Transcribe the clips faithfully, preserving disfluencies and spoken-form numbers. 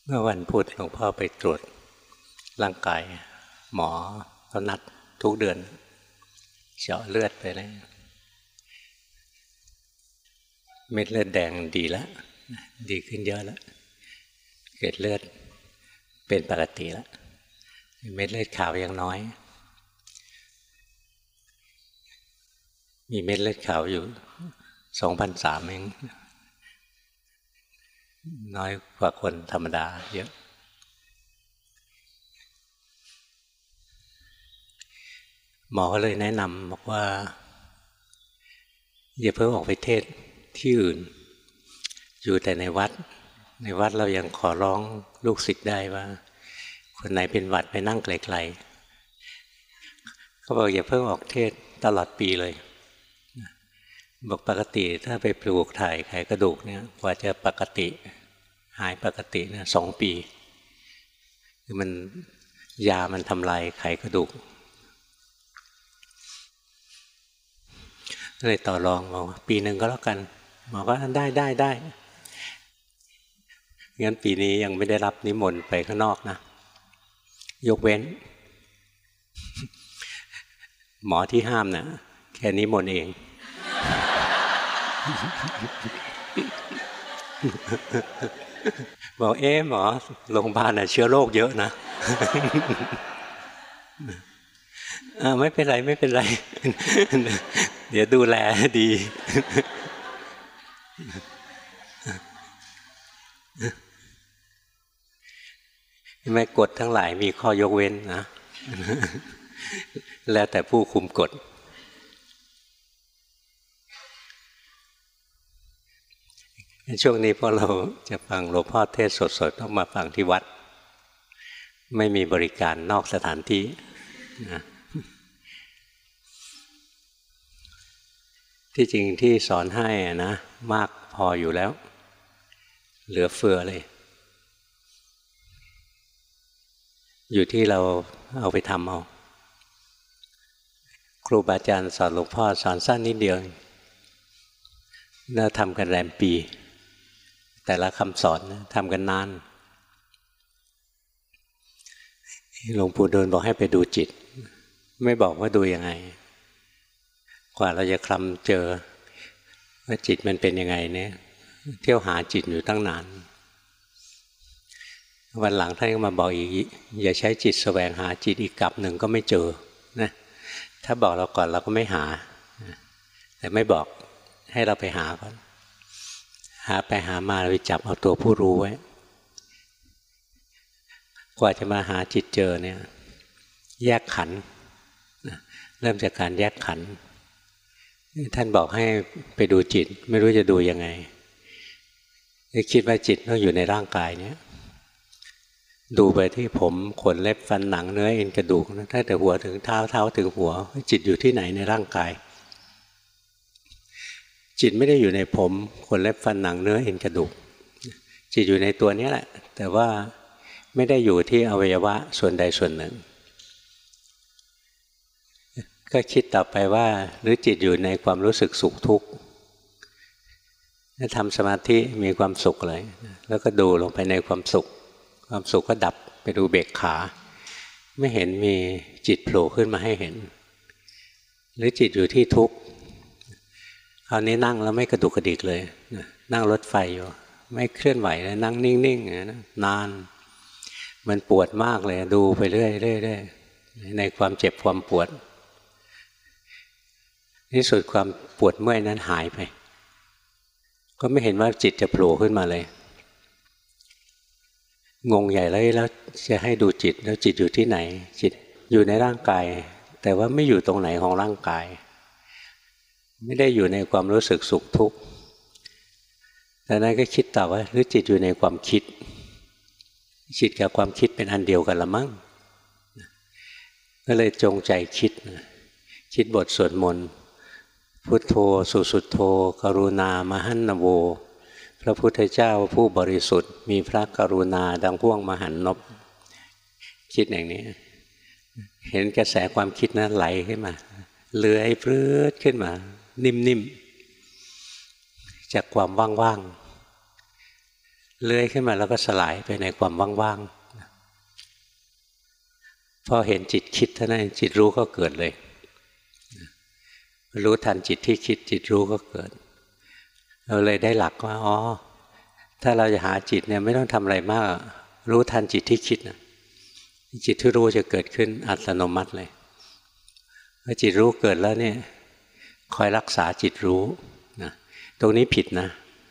มื่อวันพุธหลวงพ่อไปตรวจร่างกายหมอเขานัดทุกเดือนเจาะเลือดไปเลยเม็ดเลือดแดงดีแล้วดีขึ้นเยอะแล้วเกล็ดเลือดเป็นปกติแล้วเม็ดเลือดขาวยังน้อยมีเม็ดเลือดขาวอยู่ สองพันสามร้อย เองน้อยกว่าคนธรรมดาเยอะหมอก็เลยแนะนำบอกว่าอย่าเพิ่งออกไปเทศที่อื่นอยู่แต่ในวัดในวัดเรายังขอร้องลูกศิษย์ได้ว่าคนไหนเป็นหวัดไปนั่งไกลๆเขาบอกอย่าเพิ่งออกเทศตลอดปีเลยบอกปกติถ้าไปปลูกถ่ายไขกระดูกเนี่ยกว่าจะปกติหายปกติเนี่ยสองปีคือมันยามันทำลายไขกระดูกเลยต่อรองบอกปีหนึ่งก็แล้วกันหมอก็ได้ได้ได้งั้นปีนี้ยังไม่ได้รับนิมนต์ไปข้างนอกนะยกเว้นหมอที่ห้ามนะแค่นิมนต์เองบอกเอ๊ะหมอโรงพยาบาลน่ะเชื้อโรคเยอะนะไม่เป็นไรไม่เป็นไรเดี๋ยวดูแลดีไม่กฎทั้งหลายมีข้อยกเว้นนะแล้วแต่ผู้คุมกฎช่วงนี้พอเราจะฟังหลวงพ่อเทศสดๆต้องมาฟังที่วัดไม่มีบริการนอกสถานที่นะที่จริงที่สอนให้นะมากพออยู่แล้วเหลือเฟือเลยอยู่ที่เราเอาไปทำเอาครูบาอาจารย์สอนหลวงพ่อสอนสั้นนิดเดียวน่าทำกันแรมปีแต่ละคำสอนทำกันนานหลวงปู่ดูลบอกให้ไปดูจิตไม่บอกว่าดูยังไงกว่าเราจะคลำเจอว่าจิตมันเป็นยังไงเนี่ยเที่ยวหาจิตอยู่ตั้งนานวันหลังท่านก็มาบอกอีกอย่าใช้จิตแสวงหาจิตอีกกลับหนึ่งก็ไม่เจอนะถ้าบอกเราก่อนเราก็ไม่หาแต่ไม่บอกให้เราไปหาก่อนหาไปหามาเราไปจับเอาตัวผู้รู้ไว้กว่าจะมาหาจิตเจอเนี่ยแยกขันธ์เริ่มจากการแยกขันธ์ท่านบอกให้ไปดูจิตไม่รู้จะดูยังไงคิดว่าจิตต้องอยู่ในร่างกายเนี้ยดูไปที่ผมขนเล็บฟันหนังเนื้อเอ็นกระดูกถ้าแต่หัวถึงเท้าเท้าถึงหัวจิตอยู่ที่ไหนในร่างกายจิตไม่ได้อยู่ในผมขนเล็บฟันหนังเนื้อเอ็นกระดูกจิตอยู่ในตัวนี้แหละแต่ว่าไม่ได้อยู่ที่อวัยวะส่วนใดส่วนหนึ่งก็คิดต่อไปว่าหรือจิตอยู่ในความรู้สึกสุขทุกข์ถ้าทำสมาธิมีความสุขเลยแล้วก็ดูลงไปในความสุขความสุขก็ดับไปดูเบกขาไม่เห็นมีจิตโผล่ขึ้นมาให้เห็นหรือจิตอยู่ที่ทุกข์คราวนี้นั่งแล้วไม่กระดุกกระดิกเลยนั่งรถไฟอยู่ไม่เคลื่อนไหวเลยนั่งนิ่งๆนานมันปวดมากเลยดูไปเรื่อยๆในความเจ็บความปวดที่สุดความปวดเมื่อยนั้นหายไปก็ไม่เห็นว่าจิตจะโผล่ขึ้นมาเลยงงใหญ่เลยแล้วจะให้ดูจิตแล้วจิตอยู่ที่ไหนจิตอยู่ในร่างกายแต่ว่าไม่อยู่ตรงไหนของร่างกายไม่ได้อยู่ในความรู้สึกสุขทุกข์แต่นั้นก็คิดต่อว่าหรือจิตอยู่ในความคิดจิตกับความคิดเป็นอันเดียวกันละมั้งก็เลยจงใจคิดคิดบทสวดมนต์พุทโธสุสุทโธกรุณามหันนโวพระพุทธเจ้าผู้บริสุทธิ์มีพระกรุณาดังพ่วงมหันนบคิดอย่างนี้เห็นกระแสความคิดนั้นไหลขึ้นมาเลื้อยพลื้ดขึ้นมานิ่มๆจากความว่างๆเลื้อยขึ้นมาแล้วก็สลายไปในความว่างๆพอเห็นจิตคิดเท่านั้นจิตรู้ก็เกิดเลยรู้ทันจิตที่คิดจิตรู้ก็เกิดเราเลยได้หลักว่าอ๋อถ้าเราจะหาจิตเนี่ยไม่ต้องทำอะไรมากรู้ทันจิตที่คิดนะจิตที่รู้จะเกิดขึ้นอัตโนมัติเลยเมื่อจิตรู้เกิดแล้วเนี่ยคอยรักษาจิตรู้นะตรงนี้ผิดนะ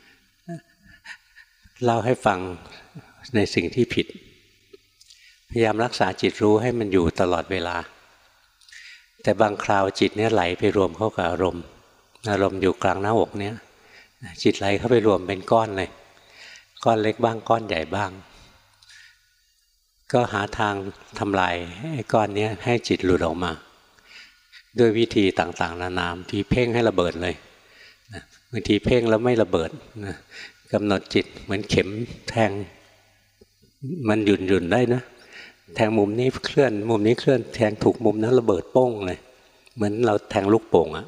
เล่าให้ฟังในสิ่งที่ผิดพยายามรักษาจิตรู้ให้มันอยู่ตลอดเวลาแต่บางคราวจิตเนี่ยไหลไปรวมเข้ากับอารมณ์อารมณ์อยู่กลางหน้าอกเนี่ยจิตไหลเข้าไปรวมเป็นก้อนเลยก้อนเล็กบ้างก้อนใหญ่บ้างก็หาทางทำลายไอ้ก้อนนี้ให้จิตหลุดออกมาด้วยวิธีต่างๆนานาที่เพ่งให้ระเบิดเลยบางทีเพ่งแล้วไม่ระเบิดนะกำหนดจิตเหมือนเข็มแทงมันหยุ่นหยุ่นได้นะแทงมุมนี้เคลื่อนมุมนี้เคลื่อนแทงถูกมุมนั้นระเบิดโป้งเลยเหมือนเราแทงลูกโป่งอะ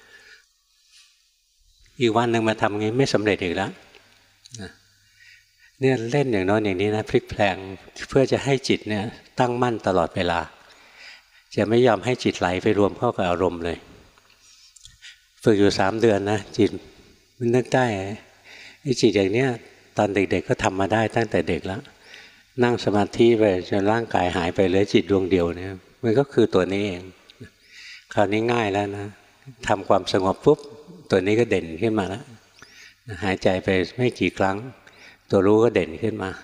อีกวันหนึ่งมาทำงี้ไม่สำเร็จอีกแล้วเนี่ยเล่นอย่างน้อยอย่างนี้นะพลิกแพลงเพื่อจะให้จิตเนี่ยตั้งมั่นตลอดเวลาจะไม่ยอมให้จิตไหลไปรวมเข้ากับอารมณ์เลยฝึกอยู่สามเดือนนะจิตมันนึกได้ไอ้จิตอย่างเนี้ยตอนเด็กๆก็ทำมาได้ตั้งแต่เด็กแล้วนั่งสมาธิไปจนร่างกายหายไปเหลือจิตดวงเดียวเนี่ยมันก็คือตัวนี้เองคราวนี้ง่ายแล้วนะทำความสงบปุ๊บตัวนี้ก็เด่นขึ้นมาแล้วหายใจไปไม่กี่ครั้งตัวรู้ก็เด่นขึ้นมา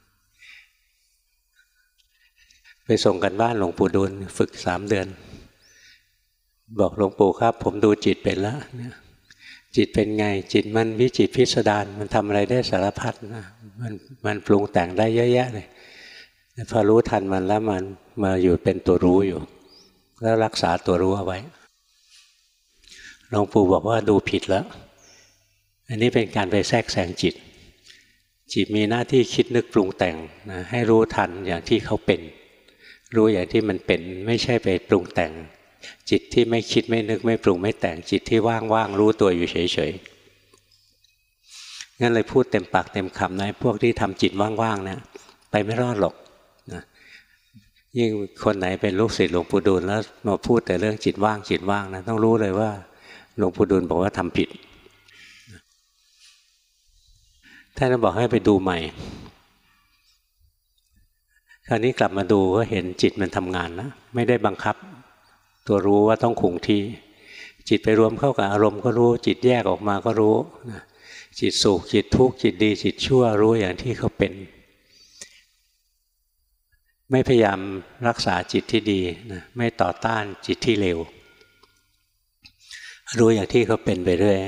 ไปส่งกันบ้านหลวงปู่ดูลฝึกสามเดือนบอกหลวงปู่ครับผมดูจิตเป็นแล้วเนี่ยจิตเป็นไงจิตมันวิจิตรพิสดารมันทำอะไรได้สารพัดนะมันมันปรุงแต่งได้เยอะแยะเลยพอรู้ทันมันแล้วมันมาอยู่เป็นตัวรู้อยู่แล้วรักษาตัวรู้เอาไว้หลวงปู่บอกว่าดูผิดแล้วอันนี้เป็นการไปแทรกแซงจิตจิตมีหน้าที่คิดนึกปรุงแต่งนะให้รู้ทันอย่างที่เขาเป็นรู้อย่างที่มันเป็นไม่ใช่ไปปรุงแต่งจิตที่ไม่คิดไม่นึกไม่ปรุงไม่แต่งจิตที่ว่างๆรู้ตัวอยู่เฉยๆงั้นเลยพูดเต็มปากเต็มคำนะพวกที่ทำจิตว่างๆเนี่ยไปไม่รอดหรอกนะยิ่งคนไหนเป็นลูกศิษย์หลวงปู่ดูลแล้วมาพูดแต่เรื่องจิตว่างจิตว่างนะต้องรู้เลยว่าหลวงปู่ดูลบอกว่าทำผิดท่านบอกให้ไปดูใหม่คราวนี้กลับมาดูก็เห็นจิตมันทำงานนะไม่ได้บังคับตัวรู้ว่าต้องคงที่จิตไปรวมเข้ากับอารมณ์ก็รู้จิตแยกออกมาก็รู้จิตสุขจิตทุกข์จิตดีจิตชั่วรู้อย่างที่เขาเป็นไม่พยายามรักษาจิตที่ดีนะไม่ต่อต้านจิตที่เลวรู้อย่างที่เขาเป็นไปเรื่อย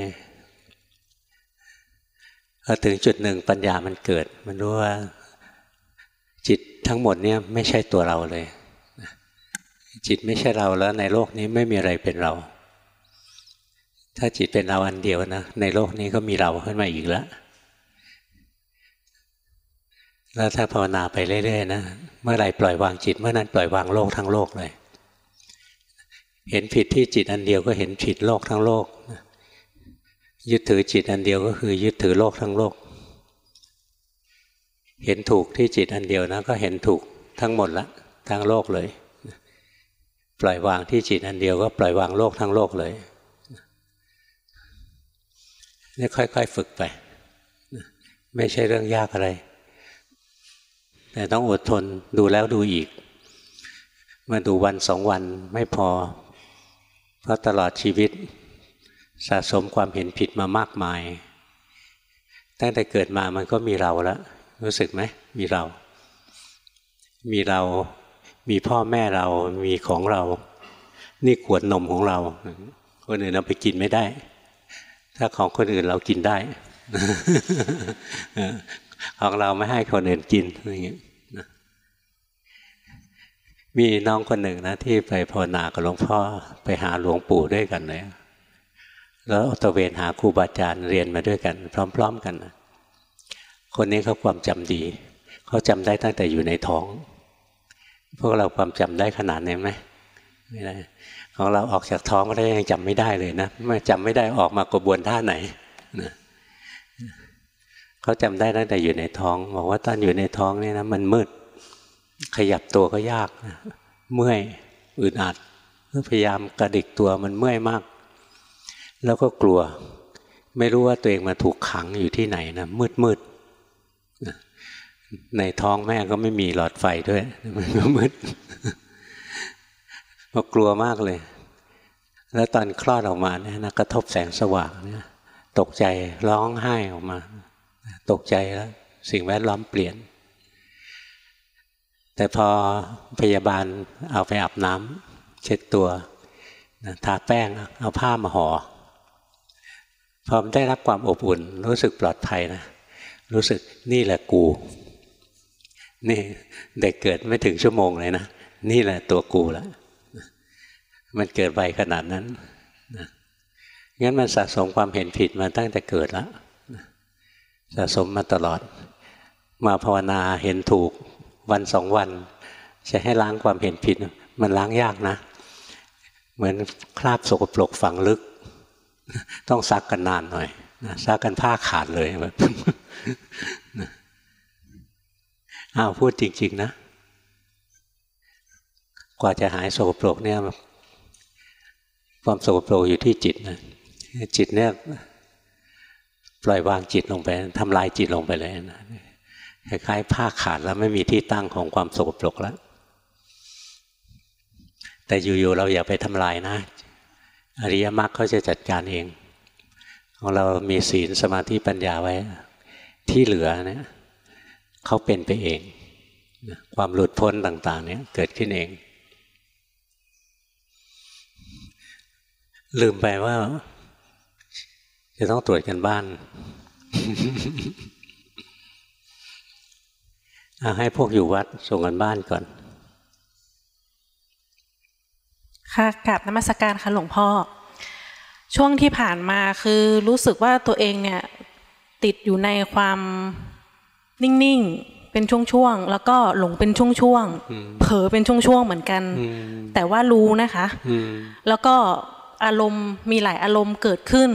พอถึงจุดหนึ่งปัญญามันเกิดมันรู้ว่าจิตทั้งหมดเนี่ยไม่ใช่ตัวเราเลยจิตไม่ใช่เราแล้วในโลกนี้ไม่มีอะไรเป็นเราถ้าจิตเป็นเราอันเดียวนะในโลกนี้ก็มีเราขึ้นมาอีกแล้วแล้วถ้าภาวนาไปเรื่อยๆนะเมื่อไหร่ปล่อยวางจิตเมื่อนั้นปล่อยวางโลกทั้งโลกเลยเห็นผิดที่จิตอันเดียวก็เห็นผิดโลกทั้งโลกยึดถือจิตอันเดียวก็คือยึดถือโลกทั้งโลกเห็นถูกที่จิตอันเดียวนะก็เห็นถูกทั้งหมดละทั้งโลกเลยปล่อยวางที่จิตอันเดียวก็ปล่อยวางโลกทั้งโลกเลยนี่ค่อยๆฝึกไปไม่ใช่เรื่องยากอะไรแต่ต้องอดทนดูแล้วดูอีกมาดูวันสองวันไม่พอเพราะตลอดชีวิตสะสมความเห็นผิดมามากมายตั้งแต่เกิดมามันก็มีเราแล้วรู้สึกไหมมีเรามีเรามีพ่อแม่เรามีของเรานี่ขวดนมของเราคนอื่นเอาไปกินไม่ได้ถ้าของคนอื่นเรากินได้ของเราไม่ให้คนอื่นกินอย่างเงี้ยมีน้องคนหนึ่งนะที่ไปภาวนากับหลวงพ่อไปหาหลวงปู่ด้วยกันเลยแล้วตระเวนหาครูบาอาจารย์เรียนมาด้วยกันพร้อมๆกันนะคนนี้เขาความจำดีเขาจำได้ตั้งแต่อยู่ในท้องพวกเราความจำได้ขนาดนี้ไหมไม่ได้ของเราออกจากท้องก็ได้ยังจำไม่ได้เลยนะไม่จำไม่ได้ออกมากระบวนท่าไหนนะเขาจำได้ตั้งแต่อยู่ในท้องบอกว่าตอนอยู่ในท้องนี่นะมันมืดขยับตัวก็ยากนะเมื่อยอึดอัดพยายามกระดิกตัวมันเมื่อยมากแล้วก็กลัวไม่รู้ว่าตัวเองมาถูกขังอยู่ที่ไหนนะมืดมืดในท้องแม่ก็ไม่มีหลอดไฟด้วยมันก็มืดก็กลัวมากเลยแล้วตอนคลอดออกมาเนี่ยนะกระทบแสงสว่างเนี่ยตกใจร้องไห้ออกมาตกใจแล้วสิ่งแวดล้อมเปลี่ยนแต่พอพยาบาลเอาไปอาบน้ำเช็ดตัวทาแป้งเอาผ้ามาห่อพอได้รับความอบอุ่นรู้สึกปลอดภัยนะรู้สึกนี่แหละกูนี่เด็กเกิดไม่ถึงชั่วโมงเลยนะนี่แหละตัวกูแล้วมันเกิดไวขนาดนั้นนะงั้นมันสะสมความเห็นผิดมาตั้งแต่เกิดแล้วสะสมมาตลอดมาภาวนาเห็นถูกวันสองวันจะให้ล้างความเห็นผิดมันล้างยากนะเหมือนคราบสกปรกฝังลึกต้องซักกันนานหน่อยนะซักกันผ้าขาดเลยแบบอ้าวพูดจริงๆนะกว่าจะหายสกปรกเนี่ยความสกปรกอยู่ที่จิตนะจิตเนี่ยปล่อยวางจิตลงไปทำลายจิตลงไปเลยนะคล้ายๆผ้าขาดแล้วไม่มีที่ตั้งของความสกปรกแล้วแต่อยู่ๆเราอย่าไปทำลายนะอริยมรรคเขาจะจัดการเองของเรามีศีลสมาธิปัญญาไว้ที่เหลือเนี่ยเขาเป็นไปเองความหลุดพ้นต่างๆเนี่ยเกิดขึ้นเองลืมไปว่าจะต้องตรวจกันบ้าน เอาให้พวกอยู่วัดส่งกันบ้านก่อนค่ะกราบนมัสการค่ะหลวงพ่อช่วงที่ผ่านมาคือรู้สึกว่าตัวเองเนี่ยติดอยู่ในความนิ่งๆเป็นช่วงๆแล้วก็หลงเป็นช่วงๆเผลอเป็นช่วงๆเหมือนกันแต่ว่ารู้นะคะแล้วก็อารมณ์มีหลายอารมณ์เกิดขึ้น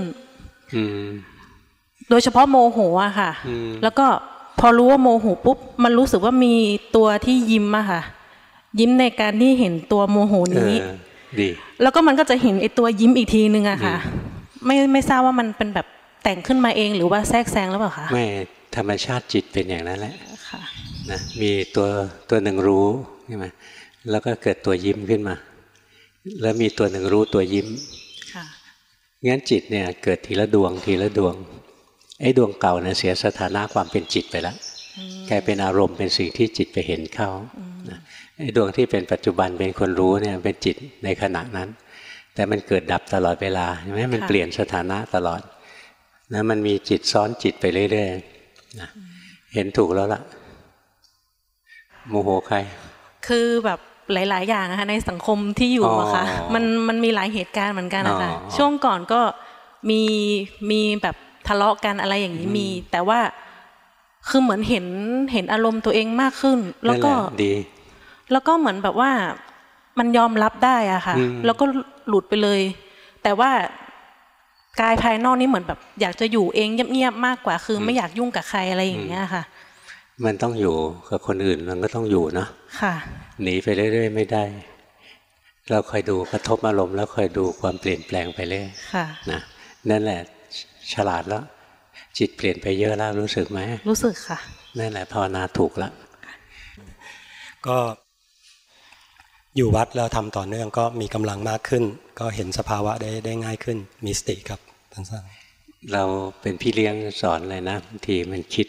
โดยเฉพาะโมโหอะค่ะแล้วก็พอรู้ว่าโมโหปุ๊บมันรู้สึกว่ามีตัวที่ยิ้มอะค่ะยิ้มในการที่เห็นตัวโมโหนี้ดีแล้วก็มันก็จะเห็นไอ้ตัวยิ้มอีกทีนึงอะค่ะไม่ไม่ทราบว่ามันเป็นแบบแต่งขึ้นมาเองหรือว่าแทรกแซงหรือเปล่าคะไม่ธรรมชาติจิตเป็นอย่างนั้นแหละนะมีตัวตัวหนึ่งรู้ใช่ไหมแล้วก็เกิดตัวยิ้มขึ้นมาแล้วมีตัวหนึ่งรู้ตัวยิ้มงั้นจิตเนี่ยเกิดทีละดวงทีละดวงไอ้ดวงเก่าเนี่ยเสียสถานะความเป็นจิตไปแล้วกลายเป็นอารมณ์เป็นสิ่งที่จิตไปเห็นเข้าไอ้ดวงที่เป็นปัจจุบันเป็นคนรู้เนี่ยเป็นจิตในขณะนั้นแต่มันเกิดดับตลอดเวลาใช่ไหมมันเปลี่ยนสถานะตลอดนะมันมีจิตซ้อนจิตไปเรื่อยๆนะเห็นถูกแล้วล่ะโมโหใครคือแบบหลายๆอย่างนะคะในสังคมที่อยู่อะค่ะมันมันมีหลายเหตุการณ์เหมือนกันนะคะช่วงก่อนก็มีมีแบบทะเลาะกันอะไรอย่างนี้มีแต่ว่าคือเหมือนเห็นเห็นอารมณ์ตัวเองมากขึ้นแล้วก็ดีแล้วก็เหมือนแบบว่ามันยอมรับได้อะค่ะแล้วก็หลุดไปเลยแต่ว่ากายภายนอกนี่เหมือนแบบอยากจะอยู่เองเงียบๆมากกว่าคือไม่อยากยุ่งกับใครอะไรอย่างเงี้ยค่ะมันต้องอยู่กับคนอื่นมันก็ต้องอยู่เนาะค่ะหนีไปเรื่อยๆไม่ได้เราคอยดูกระทบอารมณ์แล้วคอยดูความเปลี่ยนแปลงไปเรื่อยค่ะนะนั่นแหละฉลาดแล้วจิตเปลี่ยนไปเยอะแล้วรู้สึกไหมรู้สึกค่ะนั่นแหละภาวนาถูกแล้วก็อยู่วัดแล้วทำต่อเนื่องก็มีกำลังมากขึ้นก็เห็นสภาวะได้ได้ง่ายขึ้นมีสติครับท่านสั่งเราเป็นพี่เลี้ยงสอนเลยนะบางทีมันคิด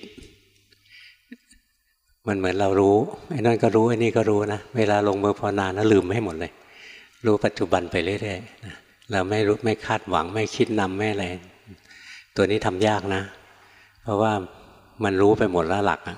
มันเหมือนเรารู้ไอ้นั่นก็รู้ไอ้นี่ก็รู้นะเวลาลงมือภาวนานะลืมให้หมดเลยรู้ปัจจุบันไปเรื่อยๆนะเราไม่รู้ไม่คาดหวังไม่คิดนำไม่อะไรตัวนี้ทำยากนะเพราะว่ามันรู้ไปหมดแล้วหลักอ่ะ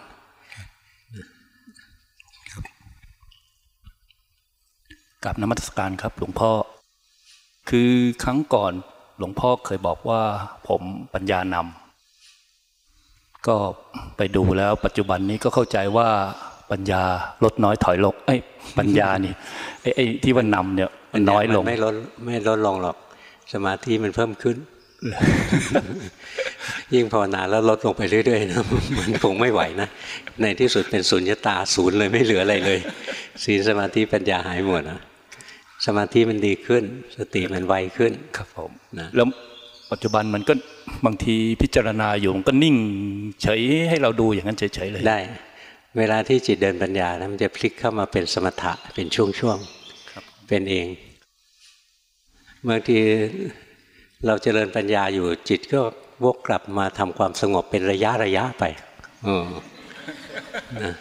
กับนมัสการครับหลวงพ่อคือครั้งก่อนหลวงพ่อเคยบอกว่าผมปัญญานำก็ไปดูแล้วปัจจุบันนี้ก็เข้าใจว่าปัญญาลดน้อยถอยลงไอ้ปัญญานี่ไอ้ไอ้ที่ว่านำเนี่ยมันน้อยลงไม่ลดไม่ลดลงหรอกสมาธิมันเพิ่มขึ้นยิ่งภาวนาแล้วลดลงไปเรื่อยๆนะมันคงไม่ไหวนะในที่สุดเป็นสุญญตาศูนย์เลยไม่เหลืออะไรเลยศีลสมาธิปัญญาหายหมดนะสมาธิมันดีขึ้นสติมันไวขึ้นครับผมนะแล้วปัจจุบันมันก็บางทีพิจารณาอยู่มันก็นิ่งเฉยให้เราดูอย่างนั้นเฉยๆเลยได้เวลาที่จิตเดินปัญญานะมันจะพลิกเข้ามาเป็นสมถะเป็นช่วงๆเป็นเองบางทีเราเจริญปัญญาอยู่จิตก็วกกลับมาทำความสงบเป็นระยะระยะไปอนะ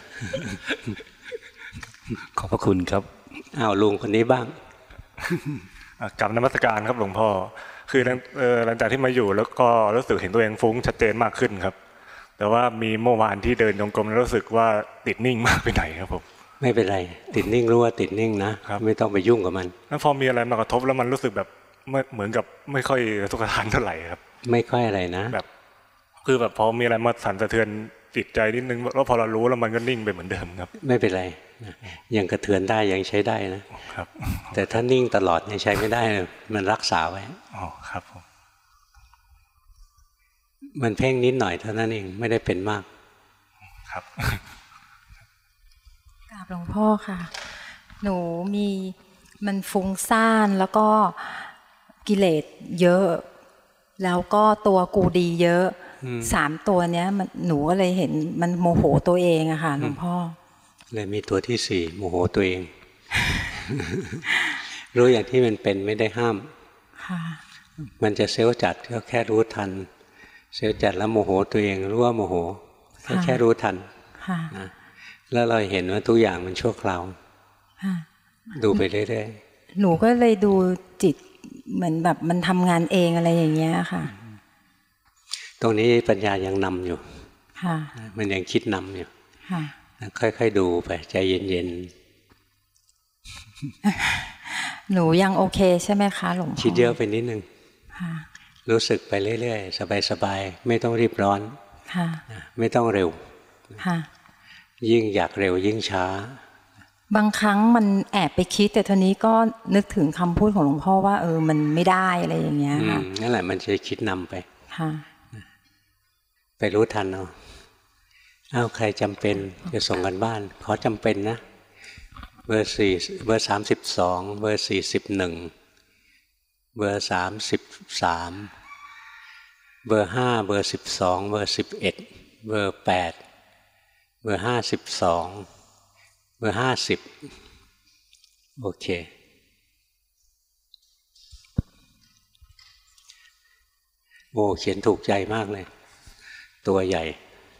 ขอบพระคุณครับอ้าวลุงคนนี้บ้างกราบนมัสการครับหลวงพ่อคือหลังจากที่มาอยู่แล้วก็รู้สึกเห็นตัวเองฟุ้งชัดเจนมากขึ้นครับแต่ว่ามีเมื่อวานที่เดินจงกรมแล้วรู้สึกว่าติดนิ่งมากไปไหนครับผมไม่เป็นไรติดนิ่งรู้ว่าติดนิ่งนะไม่ต้องไปยุ่งกับมันแล้วพอมีอะไรมากระทบแล้วมันรู้สึกแบบเหมือนกับไม่ค่อยทุกข์ทานเท่าไหร่ครับไม่ค่อยอะไรนะแบบคือแบบพอมีอะไรมาสั่นสะเทือนจิตใจนิดนึงแล้วพอเรารู้แล้วมันก็นิ่งไปเหมือนเดิมครับไม่เป็นไรยังกระเทือนได้ยังใช้ได้นะครับแต่ถ้านิ่งตลอดยังใช้ไม่ได้มันรักษาไว้อ๋อครับผมมันเพ่งนิดหน่อยเท่านั้นเองไม่ได้เป็นมากครับกราบหลวงพ่อค่ะหนูมีมันฟุ้งซ่านแล้วก็กิเลสเยอะแล้วก็ตัวกูดีเยอะสามตัวเนี้ยมันหนูก็เลยเห็นมันโมโหตัวเองอะค่ะหลวงพ่อเลยมีตัวที่สี่โมโหตัวเอง รู้อย่างที่มันเป็นไม่ได้ห้ามมันจะเซลล์จัดก็แค่รู้ทันเซลล์จัดแล้วโมโหตัวเองรู้ว่าโมโหก็แค่รู้ทันนะแล้วเราเห็นว่าทุกอย่างมันชั่วคราวดูไปเรื่อยๆหนูก็เลยดูจิตเหมือนแบบมันทำงานเองอะไรอย่างเงี้ยค่ะตรงนี้ปัญญายังนำอยู่มันยังคิดนำอยู่ค่อยๆดูไปใจเย็นๆหนูยังโอเคใช่ไหมคะหลวงพ่อคิดเยอะไปนิดนึงรู้สึกไปเรื่อยๆสบายๆไม่ต้องรีบร้อนไม่ต้องเร็วยิ่งอยากเร็วยิ่งช้าบางครั้งมันแอบไปคิดแต่ทีนี้ก็นึกถึงคำพูดของหลวงพ่อว่าเออมันไม่ได้อะไรอย่างเงี้ยค่ะนั่นแหละมันจะคิดนำไปไปรู้ทันเอาอ้าวใครจำเป็นจะส่งกันบ้านขอจำเป็นนะเบอร์สี่เบอร์สามสิบสองเบอร์สี่สิบหนึ่งเบอร์สามสิบสามเบอร์ห้าเบอร์สิบสองเบอร์สิบเอ็ดเบอร์แปดเบอร์ห้าสิบสองเบอร์ห้าสิบโอเคโอ้เขียนถูกใจมากเลยตัวใหญ่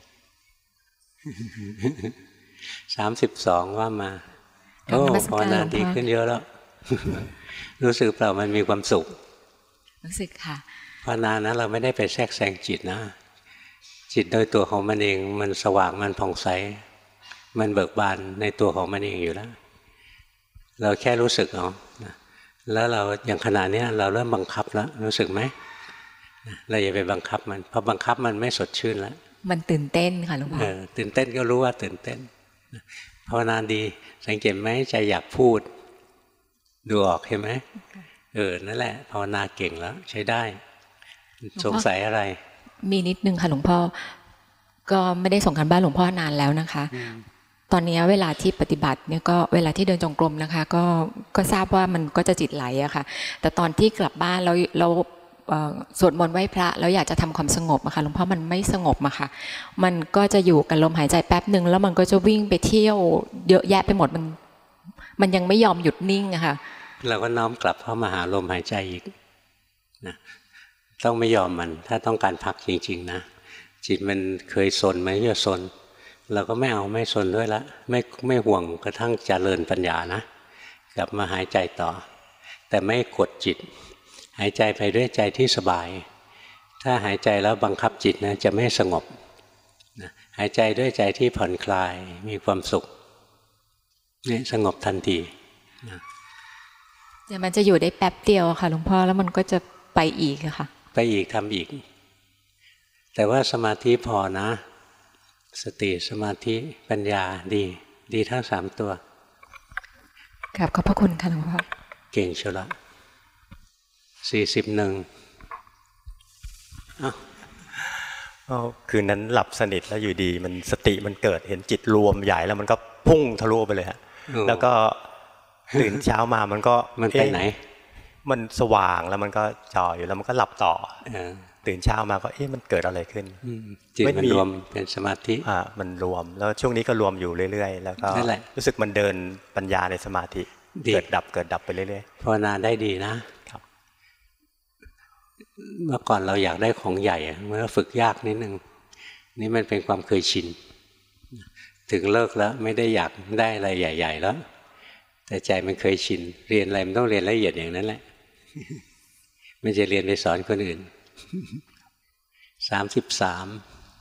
สามสิบสองว่ามาโอ้ภาวนาดีขึ้นเยอะแล้วรู้สึกเปล่ามันมีความสุขรู้สึกค่ะภาวนานะเราไม่ได้ไปแทรกแซงจิตนะจิตโดยตัวของมันเองมันสว่างมันผ่องใสมันเบิกบานในตัวของมันเองอยู่แล้วเราแค่รู้สึกเอาแล้วเราอย่างขณะนี้เราเริ่มบังคับแล้วรู้สึกไหมเราอย่าไปบังคับมันพอบังคับมันไม่สดชื่นแล้วมันตื่นเต้นค่ะหลวงพ่อตื่นเต้นก็รู้ว่าตื่นเต้นภาวนาดีสังเกตไหมใจอยากพูดดูออกเห็นไหมเออนั่นแหละภาวนาเก่งแล้วใช้ได้สงสัยอะไรมีนิดนึงค่ะหลวงพ่อก็ไม่ได้ส่งกันบ้านหลวงพ่อนานแล้วนะคะตอนนี้เวลาที่ปฏิบัติเนี่ยก็เวลาที่เดินจงกรมนะคะก็ก็ทราบว่ามันก็จะจิตไหลอะค่ะแต่ตอนที่กลับบ้านเราเราสวดมนต์ไหว้พระแล้วอยากจะทำความสงบอะค่ะหลวงพ่อมันไม่สงบอะค่ะมันก็จะอยู่กับลมหายใจแป๊บหนึ่งแล้วมันก็จะวิ่งไปเที่ยวเยอะแยะไปหมดมันมันยังไม่ยอมหยุดนิ่งอะค่ะเราก็น้อมกลับเข้ามาหาลมหายใจอีกนะต้องไม่ยอมมันถ้าต้องการพักจริงๆนะจิตมันเคยซนไหมจะซนเราก็ไม่เอาไม่ซนด้วยละไม่ไม่ห่วงกระทั่งเจริญปัญญานะกลับมาหายใจต่อแต่ไม่กดจิตหายใจไปด้วยใจที่สบายถ้าหายใจแล้วบังคับจิตนะจะไม่สงบหายใจด้วยใจที่ผ่อนคลายมีความสุขนี่สงบทันทีเดี๋ยวมันจะอยู่ได้แป๊บเดียวค่ะหลวงพ่อแล้วมันก็จะไปอีกค่ะไปอีกทำอีกแต่ว่าสมาธิพอนะสติสมาธิปัญญาดีดีทั้งสามตัวครับขอบพระคุณค่ะหลวงพ่อเก่งเชียวละสี่สิบหนึ่งก็คืนนั้นหลับสนิทแล้วอยู่ดีมันสติมันเกิดเห็นจิตรวมใหญ่แล้วมันก็พุ่งทะลุไปเลยฮะแล้วก็ตื่นเช้ามามันก็มันไปไหนมันสว่างแล้วมันก็จ่ออยู่แล้วมันก็หลับต่อตื่นเช้ามาก็เอ๊ะมันเกิดอะไรขึ้นจิตมันรวมเป็นสมาธิอ่ามันรวมแล้วช่วงนี้ก็รวมอยู่เรื่อยๆแล้วก็รู้สึกมันเดินปัญญาในสมาธิเกิดดับเกิดดับไปเรื่อยๆภาวนาได้ดีนะครับเมื่อก่อนเราอยากได้ของใหญ่เมื่อฝึกยากนิดนึงนี่มันเป็นความเคยชินถึงเลิกแล้วไม่ได้อยากได้อะไรใหญ่ๆแล้วแต่ใจมันเคยชินเรียนอะไรมันต้องเรียนละเอียดอย่างนั้นแหละมันจะเรียนไปสอนคนอื่นสามสิบสาม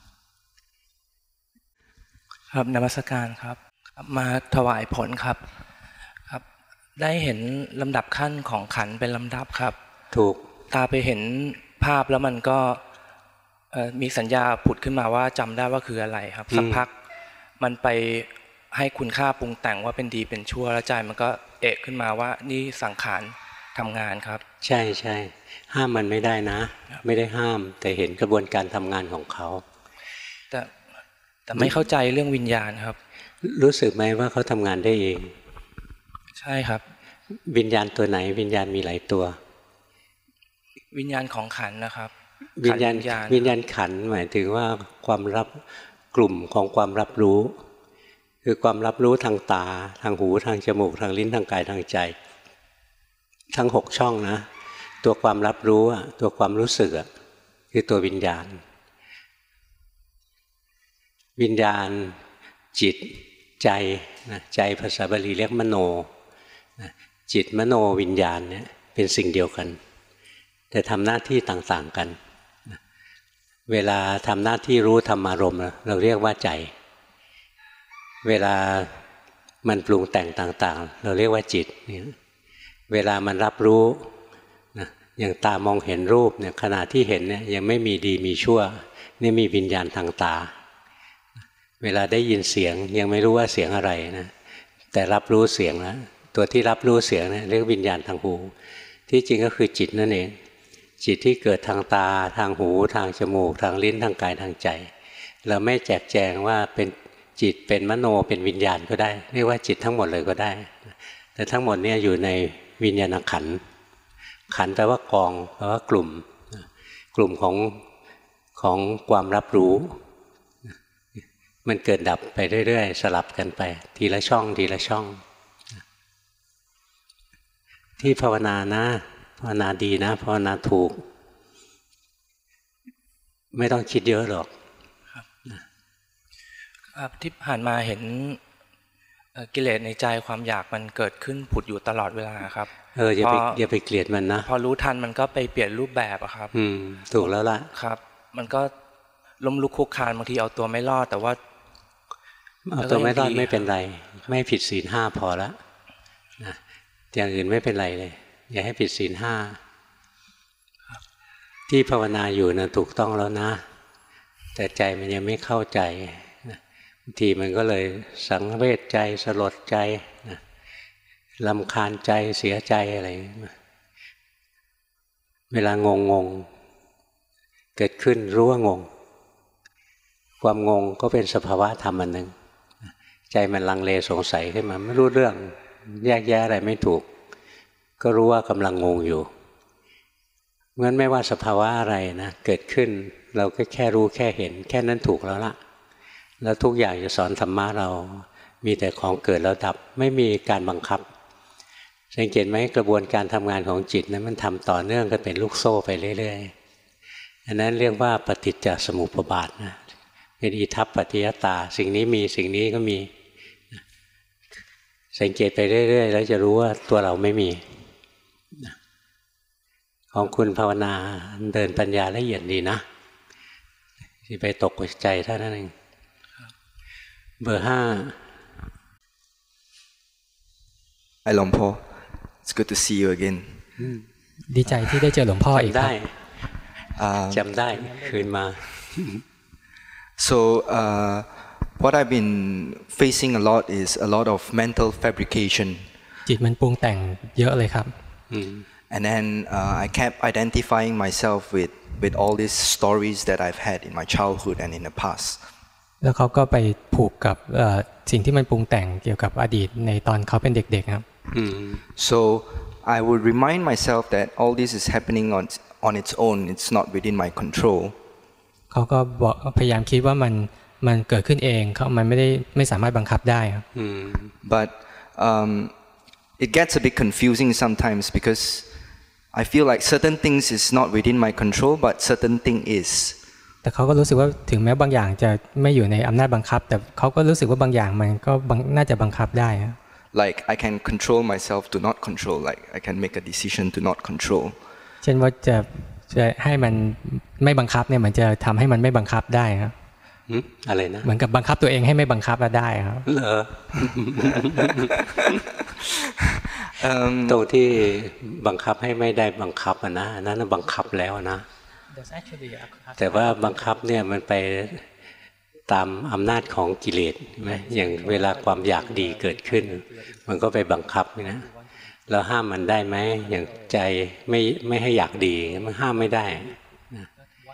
ครับนมัสการครับมาถวายผลครับครับได้เห็นลำดับขั้นของขันเป็นลำดับครับถูกตาไปเห็นภาพแล้วมันก็มีสัญญาผุดขึ้นมาว่าจำได้ว่าคืออะไรครับสักพักมันไปให้คุณค่าปรุงแต่งว่าเป็นดีเป็นชั่วแล้วใจมันก็เอะขึ้นมาว่านี่สังขารทำงานครับใช่ใช่ห้ามมันไม่ได้นะไม่ได้ห้ามแต่เห็นกระบวนการทำงานของเขาแต่แต่ไม่เข้าใจเรื่องวิญญาณครับรู้สึกไหมว่าเขาทำงานได้เองใช่ครับวิญญาณตัวไหนวิญญาณมีหลายตัววิญญาณของขันนะครับวิญญาณวิญญาณขันหมายถึงว่าความรับกลุ่มของความรับรู้คือความรับรู้ทางตาทางหูทางจมูกทางลิ้นทางกายทางใจทั้งหกช่องนะตัวความรับรู้ตัวความรู้สึกคือตัววิญญาณวิญญาณจิตใจใจภาษาบาลีเรียกมโนจิตมโนวิญญาณเนี่ยเป็นสิ่งเดียวกันแต่ทำหน้าที่ต่างๆกันเวลาทำหน้าที่รู้ธรรมารมณ์เราเรียกว่าใจเวลามันปรุงแต่งต่างๆเราเรียกว่าจิตเวลามันรับรู้นะอย่างตามองเห็นรูปเนี่ยขณะที่เห็นเนี่ยยังไม่มีดีมีชั่วนี่มีวิญญาณทางตาเวลาได้ยินเสียงยังไม่รู้ว่าเสียงอะไรนะแต่รับรู้เสียงแล้วตัวที่รับรู้เสียงเนี่ยเรียกวิญญาณทางหูที่จริงก็คือจิตนั่นเองจิตที่เกิดทางตาทางหูทางจมูกทางลิ้นทางกายทางใจเราไม่แจกแจงว่าเป็นจิตเป็นมโนเป็นวิญญาณก็ได้เรียกว่าจิตทั้งหมดเลยก็ได้แต่ทั้งหมดเนี่ยอยู่ในวิญญาณขันธ์ขันธ์แปลว่ากองแปลว่ากลุ่มกลุ่มของของความรับรู้มันเกิดดับไปเรื่อยๆสลับกันไปทีละช่องทีละช่องที่ภาวนานะภาวนาดีนะภาวนาถูกไม่ต้องคิดเยอะหรอกครับที่ผ่านมาเห็นกิเลสในใจความอยากมันเกิดขึ้นผุดอยู่ตลอดเวลาครับเอออย่าไปอย่าไปเกลียดมันนะพอรู้ทันมันก็ไปเปลี่ยนรูปแบบอะครับอืมถูกแล้วล่ะครับมันก็ล้มลุกคลุกคลานบางทีเอาตัวไม่รอดแต่ว่าเอาตัวไม่รอดไม่เป็นไรไม่ผิดศีลห้าพอแล้วนะอย่างอื่นไม่เป็นไรเลยอย่าให้ผิดศีลห้าที่ภาวนาอยู่นะถูกต้องแล้วนะแต่ใจมันยังไม่เข้าใจบางทีมันก็เลยสังเวชใจสลดใจนะรำคาญใจเสียใจอะไรเวลางงงเกิดขึ้นรู้ว่างงความงงก็เป็นสภาวะธรรมอันหนึ่งใจมันลังเลสงสัยขึ้นมาไม่รู้เรื่องแยกแยะอะไรไม่ถูกก็รู้ว่ากำลังงงอยู่งั้นไม่ว่าสภาวะอะไรนะเกิดขึ้นเราก็แค่รู้แค่เห็นแค่นั้นถูกแล้วล่ะแล้วทุกอย่างจะสอนธรรมะเรามีแต่ของเกิดแล้วดับไม่มีการบังคับสังเกตไหมกระบวนการทำงานของจิตนั้นมันทำต่อเนื่องกันเป็นลูกโซ่ไปเรื่อยๆอันนั้นเรียกว่าปฏิจจสมุปบาทนะเป็นอิทัปปัจจยตาสิ่งนี้มีสิ่งนี้ก็มีสังเกตไปเรื่อยๆแล้วจะรู้ว่าตัวเราไม่มีของคุณภาวนาเดินปัญญาละเอียดดีนะที่ไปตกใจเท่านั้นเองเบอร์ห้าไอ้หลวงพ่อ It's good to see you again ดีใจที่ได้เจอหลวงพ่ออีกครับจำได้คืนมา so uh, what I've been facing a lot is a lot of mental fabrication จิตมันปรุงแต่งเยอะเลยครับ and then uh, I kept identifying myself with with all these stories that I've had in my childhood and in the past แล้วเขาก็ไปผูกกับสิ่งที่มันปรุงแต่งเกี่ยวกับอดีตในตอนเขาเป็นเด็กๆครับ so I would remind myself that all this is happening on on its own it's not within my control เขาก็บอกพยายามคิดว่ามันมันเกิดขึ้นเองเขามันไม่ได้ไม่สามารถบังคับได้ครับ but um, it gets a bit confusing sometimes because I feel like certain things is not within my control but certain thing is แต่เขาก็รู้สึกว่าถึงแม้บางอย่างจะไม่อยู่ในอำนาจบังคับแต่เขาก็รู้สึกว่าบางอย่างมันก็น่าจะบังคับได้ like I can control myself to not control like I can make a decision to not control เช่นว่าจะจะให้มันไม่บังคับเนี่ยมันจะทำให้มันไม่บังคับได้ครับอะไรนะเหมือนกับบังคับตัวเองให้ไม่บังคับได้ครับเหรอ ตรงที่บังคับให้ไม่ได้บังคับอ่ะนะนั่นบังคับแล้วนะแต่ว่าบังคับเนี่ยมันไปตามอำนาจของกิเลสใช่ไหมอย่างเวลาความอยากดีเกิดขึ้นมันก็ไปบังคับนะเราห้ามมันได้ไหมอย่างใจไม่ไม่ให้อยากดีมันห้ามไม่ได้นะ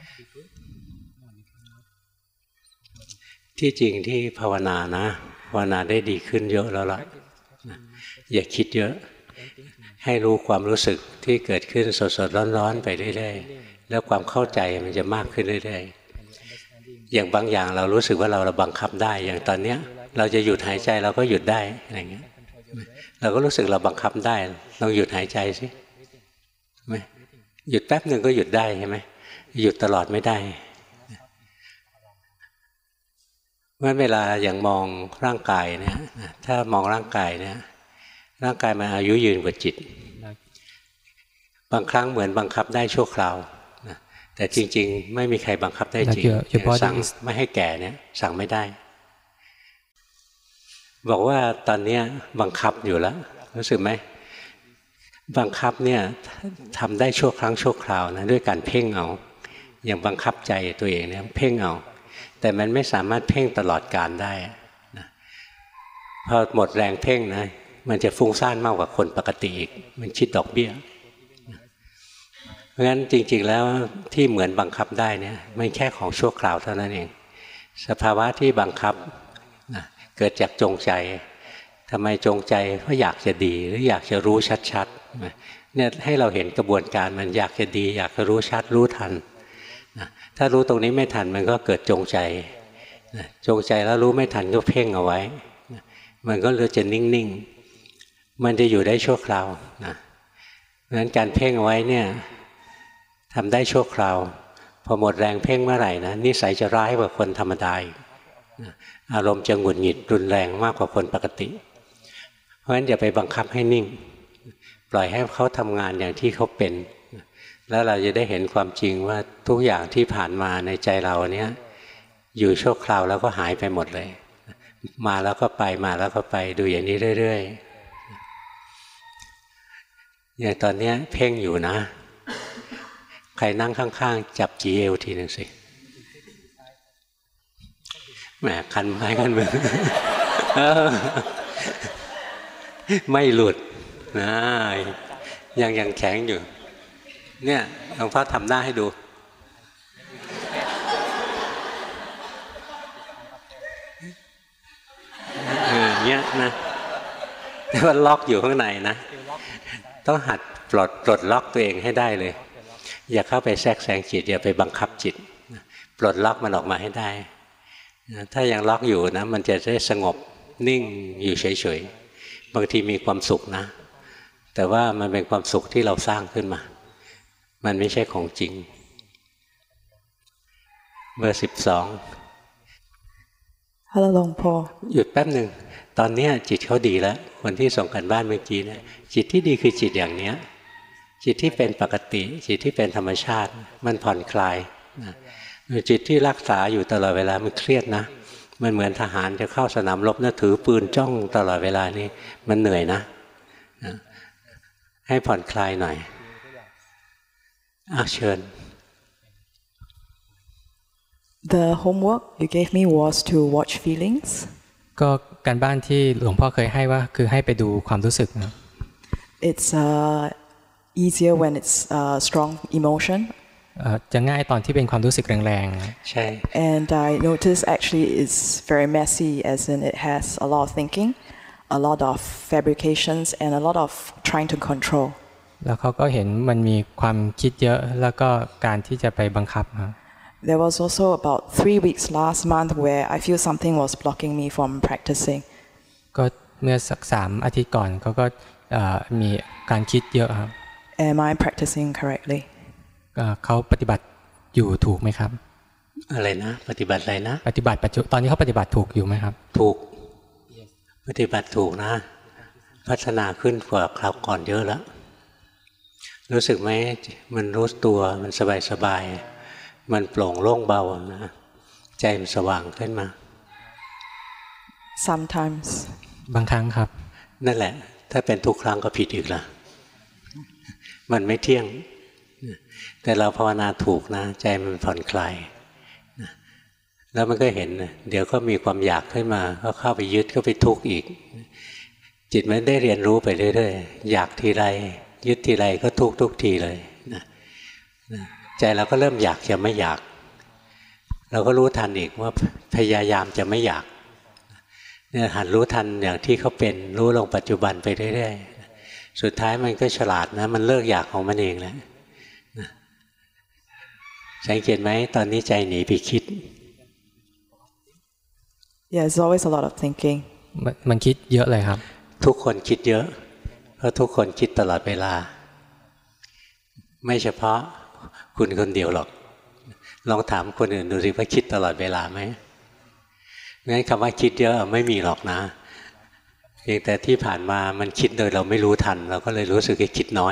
ที่จริงที่ภาวนานะภาวนาได้ดีขึ้นเยอะแล้วล่ะอย่าคิดเยอะให้รู้ความรู้สึกที่เกิดขึ้นสดๆร้อนๆไปเรื่อยๆแล้วความเข้าใจมันจะมากขึ้นเรื่อยๆอย่างบางอย่างเรารู้สึกว่าเราบังคับได้อย่างตอนเนี้ยเราจะหยุดหายใจเราก็หยุดได้อะไรเงี้ยเราก็รู้สึกเราบังคับได้ลองหยุดหายใจสิไหมหยุดแป๊บหนึ่งก็หยุดได้ใช่ไหมหยุดตลอดไม่ได้เมื่อเวลาอย่างมองร่างกายเนี่ยถ้ามองร่างกายเนี่ยร่างกายมันอายุยืนกว่าจิตบางครั้งเหมือนบังคับได้ชั่วคราวนะแต่จริงๆไม่มีใครบังคับได้จริงสั่งไม่ให้แก่เนี่ยสั่งไม่ได้บอกว่าตอนนี้บังคับอยู่แล้วรู้สึกไหมบังคับเนี่ยทำได้ชั่วครั้งชั่วคราวนะด้วยการเพ่งเอาอย่างบังคับใจตัวเองเนี่ยเพ่งเอาแต่มันไม่สามารถเพ่งตลอดกาลได้นะพอหมดแรงเพ่งนะมันจะฟุ้งซ่านมากกว่าคนปกติอีกมันคิดดอกเบี้ยเพราะฉะนั้นจริงๆแล้วที่เหมือนบังคับได้เนี่ยไม่แค่ของชั่วคราวเท่านั้นเองสภาวะที่บังคับนะเกิดจากจงใจทำไมจงใจเพราะอยากจะดีหรืออยากจะรู้ชัดๆเนี่ยให้เราเห็นกระบวนการมันอยากจะดีอยากจะรู้ชัดรู้ทันนะถ้ารู้ตรงนี้ไม่ทันมันก็เกิดจงใจนะจงใจแล้วรู้ไม่ทันก็เพ่งเอาไว้นะมันก็เลยจะนิ่งๆมันจะอยู่ได้ชั่วคราวนะเพราะฉะนั้นการเพ่งเอาไว้เนี่ยทำได้ชั่วคราวพอหมดแรงเพ่งเมื่อไหร่นะนิสัยจะร้ายกว่าคนธรรมดานะอารมณ์จะหงุดหงิดรุนแรงมากกว่าคนปกติเพราะฉะนั้นอย่าไปบังคับให้นิ่งปล่อยให้เขาทำงานอย่างที่เขาเป็นแล้วเราจะได้เห็นความจริงว่าทุกอย่างที่ผ่านมาในใจเราเนี้ยอยู่ชั่วคราวแล้วก็หายไปหมดเลยมาแล้วก็ไปมาแล้วก็ไปดูอย่างนี้เรื่อยๆอย่างตอนนี้เพ่งอยู่นะใครนั่งข้างๆจับจีเอวทีหนึ่งสิแหมคันไม้คันมือ ไม่หลุดนะยังยังแข็งอยู่เนี่ยหลวงพ่อทำหน้าให้ดูเออเนี้ยนะแต่ว่าล็อกอยู่ข้างในนะต้องหัดปลดปลดล็อกตัวเองให้ได้เลยอย่าเข้าไปแทรกแซงจิตอย่าไปบังคับจิตปลดล็อกมันออกมาให้ได้ถ้ายังล็อกอยู่นะมันจะได้สงบนิ่งอยู่เฉยๆบางทีมีความสุขนะแต่ว่ามันเป็นความสุขที่เราสร้างขึ้นมามันไม่ใช่ของจริงเบอร์สิบสองฮัลโหลหลวงพ่อหยุดแป๊บหนึ่งตอนนี้จิตเขาดีแล้วคนที่ส่งกันบ้านเมื่อกี้เนี่ยจิตที่ดีคือจิตอย่างเนี้ยจิตที่เป็นปกติจิตที่เป็นธรรมชาติมันผ่อนคลายนะจิตที่รักษาอยู่ตลอดเวลามันเครียดนะมันเหมือนทหารจะเข้าสนามรบนะถือปืนจ้องตลอดเวลานี่มันเหนื่อยนะนะให้ผ่อนคลายหน่อยอ่ะเชิญ The homework you gave me was to watch feelings ก็การบ้านที่หลวงพ่อเคยให้ว่าคือให้ไปดูความรู้สึกนะ It's uh easier when it's uh, strong emotion. จะง่ายตอนที่เป็นความรู้สึกแรงๆใช่ And I notice actually it's very messy, as in it has a lot of thinking, a lot of fabrications, and a lot of trying to control. แล้วเขาก็เห็นมันมีความคิดเยอะแล้วก็การที่จะไปบังคับ There was also about three weeks last month where I feel something was blocking me from practicing. ก็เมื่อสักสามอาทิตย์ก่อนเขาก็มีการคิดเยอะครับ Am I practicing correctly? เขาปฏิบัติอยู่ถูกไหมครับอะไรนะปฏิบัติอะไรนะปฏิบัติปัจจุตอนนี้เขาปฏิบัติถูกอยู่ไหมครับถูกปฏิบัติถูกนะพัฒนาขึ้นกว่าคราวก่อนเยอะแล้วรู้สึกไหมมันรู้ตัวมันสบายสบายมันโปร่งโล่งเบานะใจมันสว่างขึ้นมา Sometimes บางครั้งครับนั่นแหละถ้าเป็นทุกครั้งก็ผิดอีกละมันไม่เที่ยงแต่เราภาวนาถูกนะใจมันผ่อนคลายแล้วมันก็เห็นเดี๋ยวก็มีความอยากขึ้นมาก็เข้าไปยึดก็ไปทุกข์อีกจิตมันได้เรียนรู้ไปเรื่อยๆอยากทีไรยึดทีไรก็ทุกข์ทุกทีเลยนะใจเราก็เริ่มอยากจะไม่อยากเราก็รู้ทันอีกว่าพยายามจะไม่อยากเนี่ยหันรู้ทันอย่างที่เขาเป็นรู้ลงปัจจุบันไปเรื่อยๆสุดท้ายมันก็ฉลาดนะมันเลิกอยากของมันเองแล้วสังเกตไหมตอนนี้ใจหนีไปคิด Yeah, it's always a lot of thinking. มันคิดเยอะเลยครับทุกคนคิดเยอะเพราะทุกคนคิดตลอดเวลาไม่เฉพาะคุณคนเดียวหรอกลองถามคนอื่นดูสิว่าคิดตลอดเวลาไหมงั้นคำว่าคิดเยอะไม่มีหรอกนะเพียงแต่ที่ผ่านมามันคิดโดยเราไม่รู้ทันเราก็เลยรู้สึกว่าคิดน้อย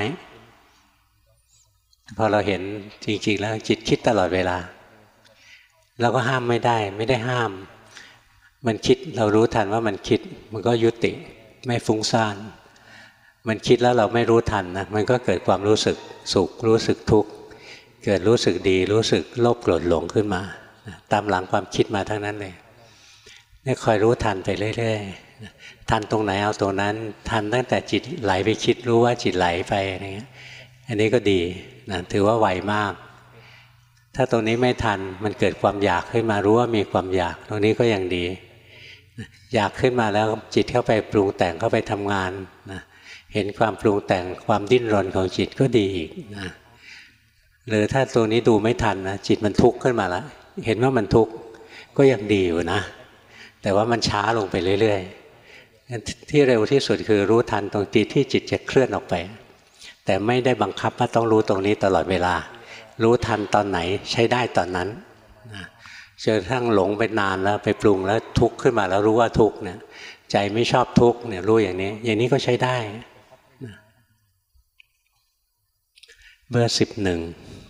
พอเราเห็นจริงๆแล้วจิตคิดตลอดเวลาเราก็ห้ามไม่ได้ไม่ได้ห้ามมันคิดเรารู้ทันว่ามันคิดมันก็ยุติไม่ฟุ้งซ่านมันคิดแล้วเราไม่รู้ทันนะมันก็เกิดความรู้สึกสุขรู้สึกทุกข์เกิดรู้สึกดีรู้สึกโลภโกรธหลงขึ้นมาตามหลังความคิดมาทั้งนั้นเลยนี่คอยรู้ทันไปเรื่อยๆทันตรงไหนเอาตรงนั้นทันตั้งแต่จิตไหลไปคิดรู้ว่าจิตไหลไปอะไรเงี้ยอันนี้ก็ดีนะถือว่าไวมากถ้าตรงนี้ไม่ทันมันเกิดความอยากขึ้นมารู้ว่ามีความอยากตรงนี้ก็ยังดีอยากขึ้นมาแล้วจิตเข้าไปปรุงแต่งเข้าไปทำงานนะเห็นความปรุงแต่งความดิ้นรนของจิตก็ดีอีกนะหรือถ้าตรงนี้ดูไม่ทันนะจิตมันทุกข์ขึ้นมาแล้วเห็นว่ามันทุกข์ก็ยังดีอยู่นะแต่ว่ามันช้าลงไปเรื่อยๆที่เร็วที่สุดคือรู้ทันตรงจิตที่จิตจะเคลื่อนออกไปแต่ไม่ได้บังคับว่าต้องรู้ตรงนี้ตลอดเวลารู้ทันตอนไหนใช้ได้ตอนนั้นจนทั้งหลงไปนานแล้วไปปรุงแล้วทุกข์ขึ้นมาแล้วรู้ว่าทุกข์เนี่ยใจไม่ชอบทุกข์เนี่ยรู้อย่างนี้อย่างนี้ก็ใช้ได้เบอร์สิบหนึ่ง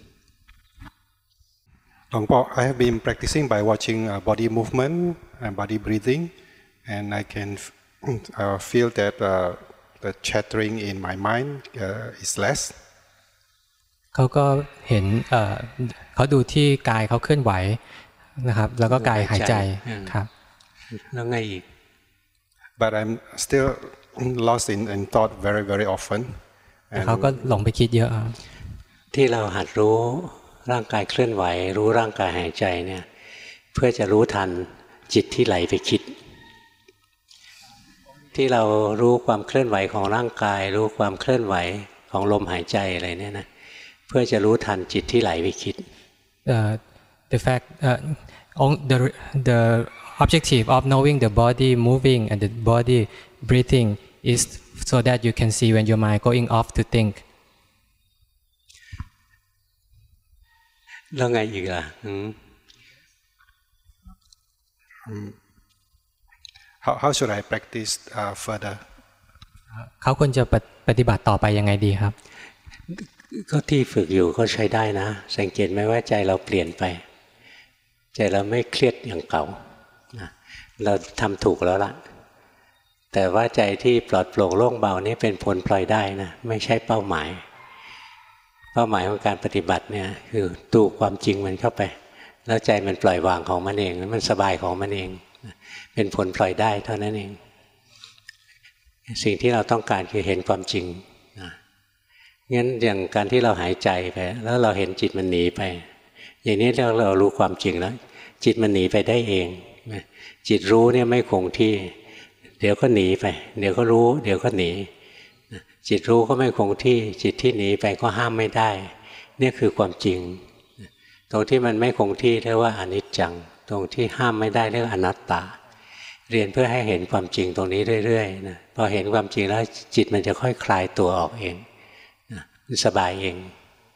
หลวงพ่อ I have been practicing by watching uh, body movement and body breathing and I can uh, feel that uh, the chattering in my mind uh, is less เขาก็เห็นเอ่อเขาดูที่กายเขาเคลื่อนไหวนะครับแล้วก็กายหายใจครับแล้วไงอีก But I'm still lost in, in thought very very often เขาก็หลงไปคิดเยอะที่เราหัดรู้ร่างกายเคลื่อนไหวรู้ร่างกายหายใจเนี่ยเพื่อจะรู้ทันจิตที่ไหลไปคิดที่เรารู้ความเคลื่อนไหวของร่างกายรู้ความเคลื่อนไหวของลมหายใจอะไรเนี่ยนะเพื่อจะรู้ทันจิตที่ไหลไปคิด uh, the fact uh, the the objective of knowing the body moving and the body breathing is so that you can see when your mind going off to think แล้วไงอีกล่ะ how how should I practice uh, further เขาควรจะปฏิบัติต่อไปยังไงดีครับก็ที่ฝึกอยู่ก็ใช้ได้นะสังเกตไหมว่าใจเราเปลี่ยนไปใจเราไม่เครียดอย่างเก่านะเราทำถูกแล้วล่ะแต่ว่าใจที่ปลอดโปร่งโล่งเบานี่เป็นผลพลอยได้นะไม่ใช่เป้าหมายเป้าหมายของการปฏิบัติเนี่ยคือดูความจริงมันเข้าไปแล้วใจมันปล่อยวางของมันเองมันสบายของมันเองเป็นผลพลอยได้เท่านั้นเองสิ่งที่เราต้องการคือเห็นความจริงนะงั้นอย่างการที่เราหายใจไปแล้วเราเห็นจิตมันหนีไปอย่างนี้เราเรารู้ความจริงแล้วจิตมันหนีไปได้เองจิตรู้เนี่ยไม่คงที่เดี๋ยวก็หนีไปเดี๋ยวก็รู้เดี๋ยวก็หนีจิตรู้ก็ไม่คงที่จิตที่หนีไปก็ห้ามไม่ได้นี่คือความจริงตรงที่มันไม่คงที่เรียกว่าอนิจจังตรงที่ห้ามไม่ได้เรียกอนัตตาเรียนเพื่อให้เห็นความจริงตรงนี้เรื่อยๆนะพอเห็นความจริงแล้วจิตมันจะค่อยคลายตัวออกเองนะสบายเอง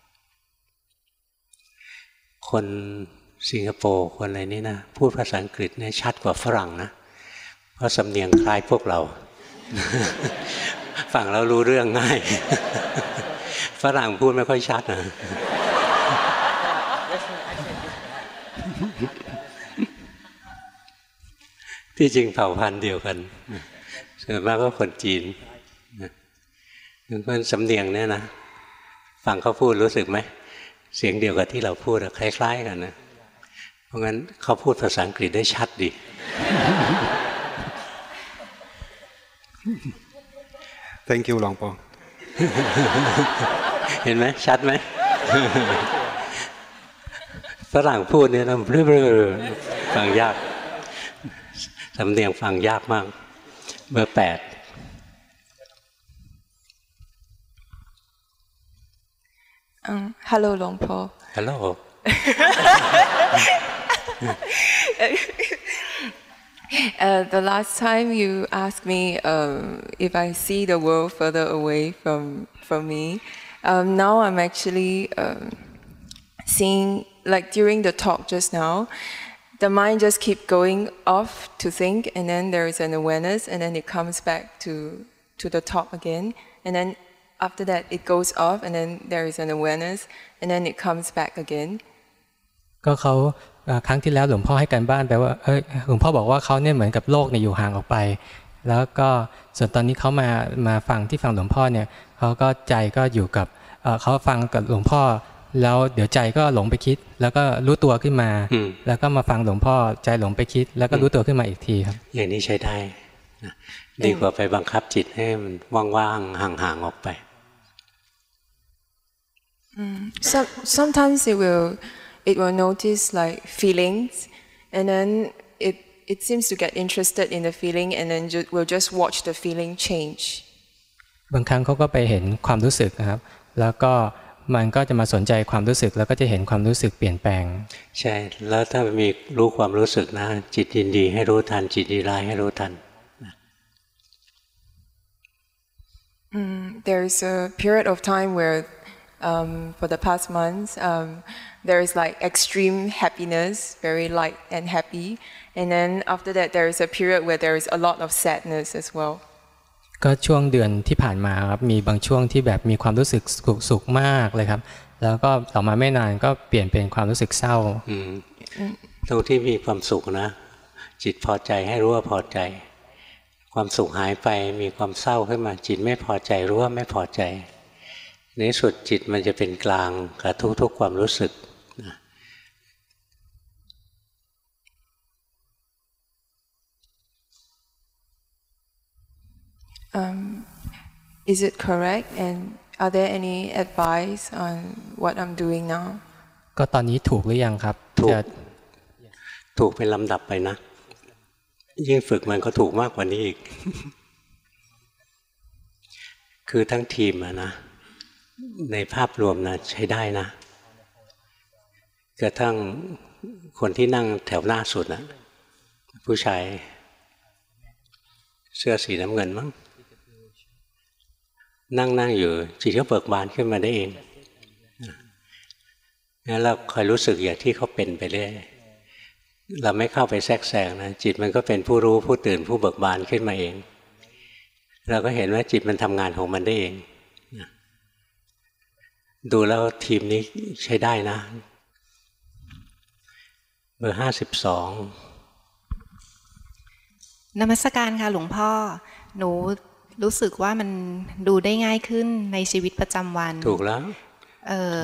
คนสิงคโปร์คนอะไรนี่นะพูดภาษาอังกฤษเนี่ยชัดกว่าฝรั่งนะเพราะสำเนียงคล้ายพวกเรา ฟังแล้วรู้เรื่องง่าย ฝรั่งพูดไม่ค่อยชัดนะ ที่จริงเผ่าพันธุ์เดียวกันส่วนมากก็คนจีนเพราะสำเนียงเนี่ยนะฟังเขาพูดรู้สึกไหมเสียงเดียวกับที่เราพูดคล้ายๆกันนะเพราะงั้นเขาพูดภาษาอังกฤษได้ชัดดี Thank you หลวงพ่อเห็นไหมชัดไหม ฝรั่งพูดเนี่ยนะเรื่อยๆฟังยากสำเนียงฟังยากมากเบอร์แปด um, Hello หลวงพ่อ Hello Uh, the last time you asked me um, if I see the world further away from from me, um, now I'm actually um, seeing, like during the talk just now, the mind just keep going off to think, and then there is an awareness, and then it comes back to to the talk again, and then after that it goes off, and then there is an awareness, and then it comes back again. ก็เขาครั้งที่แล้วหลวงพ่อให้การบ้านไปว่าเออหลวงพ่อบอกว่าเขาเนี่ยเหมือนกับโลกเนี่ยอยู่ห่างออกไปแล้วก็ส่วนตอนนี้เขามามาฟังที่ฟังหลวงพ่อเนี่ยเขาก็ใจก็อยู่กับเขาฟังกับหลวงพ่อแล้วเดี๋ยวใจก็หลงไปคิดแล้วก็รู้ตัวขึ้นมาแล้วก็มาฟังหลวงพ่อใจหลงไปคิดแล้วก็รู้ตัวขึ้นมาอีกทีครับอย่างนี้ใช้ได้ดีกว่าไปบังคับจิตให้มันว่างๆห่างๆออกไป so sometimes it will it will notice like feelings, and then it it seems to get interested in the feeling, and then ju- will just watch the feeling change. บางครั้งเขาก็ไปเห็นความรู้สึกนะครับแล้วก็มันก็จะมาสนใจความรู้สึกแล้วก็จะเห็นความรู้สึกเปลี่ยนแปลงใช่แล้วถ้ามีรู้ความรู้สึกนะจิตยินดีให้รู้ทันจิตยินร้ายให้รู้ทัน mm, there is a period of time where um, for the past months um, there is like extreme happiness, very light and happy, and then after that there is a period where there is a lot of sadness as well. ก็ช่วงเดือนที่ผ่านมาครับมีบางช่วงที่แบบมีความรู้สึกสุขมากเลยครับแล้วก็ต่อมาไม่นานก็เปลี่ยนเป็นความรู้สึกเศร้าตรงที่มีความสุขนะจิตพอใจให้รู้ว่าพอใจความสุขหายไปมีความเศร้าขึ้นมาจิตไม่พอใจรู้ว่าไม่พอใจในสุดจิตมันจะเป็นกลางกับทุกๆความรู้สึกนะ Um, is it correct? And are there any advice on what I'm doing now? ก็ตอนนี้ถูกหรือยังครับถูกถูกเป็นลำดับไปนะยิ่งฝึกมันก็ถูกมากกว่านี้อีก คือทั้งทีมอะนะในภาพรวมนะใช้ได้นะกระทั่งคนที่นั่งแถวหน้าสุดนะผู้ชายเสื้อสีน้ำเงินมั้งนั่งนั่งอยู่จิตก็เบิกบานขึ้นมาได้เองงั้นเราคอยรู้สึกอย่างที่เขาเป็นไปเรื่อยเราไม่เข้าไปแทรกแซงนะจิตมันก็เป็นผู้รู้ผู้ตื่นผู้เบิกบานขึ้นมาเองเราก็เห็นว่าจิตมันทำงานของมันได้เองดูแล้วทีมนี้ใช้ได้นะเบอร์ห้าสิบสองนมัสการค่ะหลวงพ่อหนูรู้สึกว่ามันดูได้ง่ายขึ้นในชีวิตประจำวันถูกแล้วเออ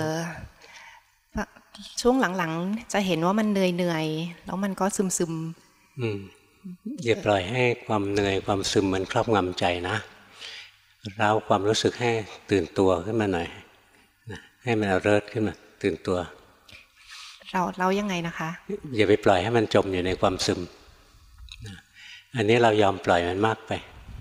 ช่วงหลังๆจะเห็นว่ามันเหนื่อยๆแล้วมันก็ซึมๆอืมอย่าปล่อยให้ความเหนื่อยความซึมมันครอบงำใจนะเร้าความรู้สึกให้ตื่นตัวขึ้นมาหน่อยนะให้มัน alert ขึ้นมาตื่นตัวเราเรายังไงนะคะอย่าไปปล่อยให้มันจมอยู่ในความซึมนะอันนี้เรายอมปล่อยมันมากไป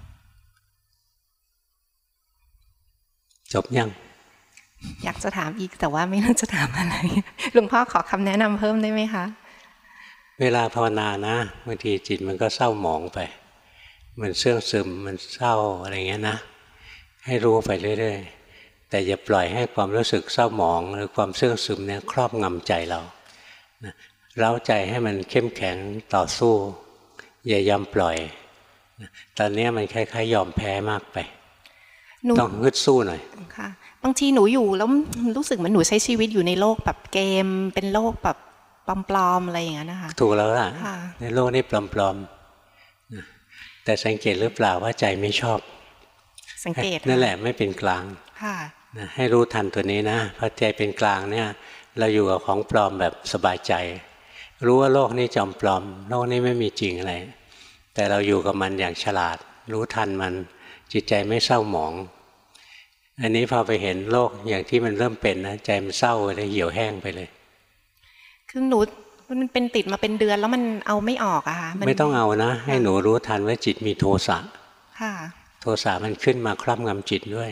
จบยังอยากจะถามอีกแต่ว่าไม่รู้จะถามอะไรหลวงพ่อขอคำแนะนำเพิ่มได้ไหมคะเวลาภาวนานะบางทีจิตมันก็เศร้าหมองไปมันเสื่องซึมมันเศร้าอะไรเงี้ยนะให้รู้ไปเรื่อยๆแต่อย่าปล่อยให้ความรู้สึกเศร้าหมองหรือความเสื่องซึมเนี่ยครอบงำใจเรานะเร้าใจให้มันเข้มแข็งต่อสู้อย่ายอมปล่อยนะตอนนี้มันคล้ายๆยอมแพ้มากไปต้องฮึดสู้หน่อยค่ะบางทีหนูอยู่แล้วรู้สึกเหมือนหนูใช้ชีวิตอยู่ในโลกแบบเกมเป็นโลกแบบปลอมๆอะไรอย่างเงี้ยนะคะถูกแล้วล่ะในโลกนี้ปลอมๆแต่สังเกตหรือเปล่าว่าใจไม่ชอบสังเกตนั่นแหละไม่เป็นกลางนะให้รู้ทันตัวนี้นะพอใจเป็นกลางเนี่ยเราอยู่กับของปลอมแบบสบายใจรู้ว่าโลกนี้จอมปลอมโลกนี้ไม่มีจริงอะไรแต่เราอยู่กับมันอย่างฉลาดรู้ทันมันจิตใจไม่เศร้าหมองอันนี้พอไปเห็นโลกอย่างที่มันเริ่มเป็นนะใจมันเศร้าเลยเหี่ยวแห้งไปเลยคือหนูมันเป็นติดมาเป็นเดือนแล้วมันเอาไม่ออกอะค่ะไม่ต้องเอานะให้หนูรู้ทันว่าจิตมีโทสะค่ะโทสะมันขึ้นมาครอบงำจิตด้วย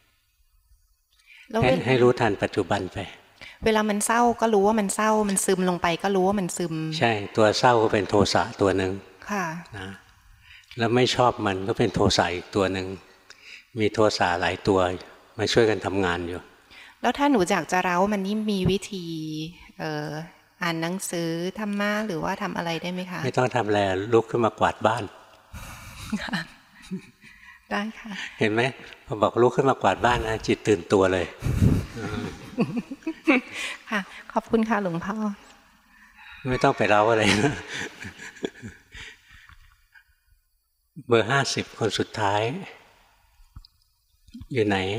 ให้ให้รู้ทันปัจจุบันไปเวลามันเศร้าก็รู้ว่ามันเศร้ามันซึมลงไปก็รู้ว่ามันซึมใช่ตัวเศร้าก็เป็นโทสะตัวหนึ่งค่ะนะแล้วไม่ชอบมันก็เป็นโทสะอีกตัวหนึ่งมีโทสะหลายตัวมาช่วยกันทำงานอยู่แล้วถ้าหนูอยากจะเร้ามันนี่มีวิธีเอ่ออ่านหนังสือธรรมะหรือว่าทำอะไรได้ไหมคะไม่ต้องทำอะไรลุกขึ้นมากวาดบ้านได้ค่ะเห็นไหมพอบอกลุกขึ้นมากวาดบ้านนะจิตตื่นตัวเลยค่ะขอบคุณค่ะหลวงพ่อไม่ต้องไปเร้าอะไรนะเบอร์ห้าสิบคนสุดท้ายอยู่ไหน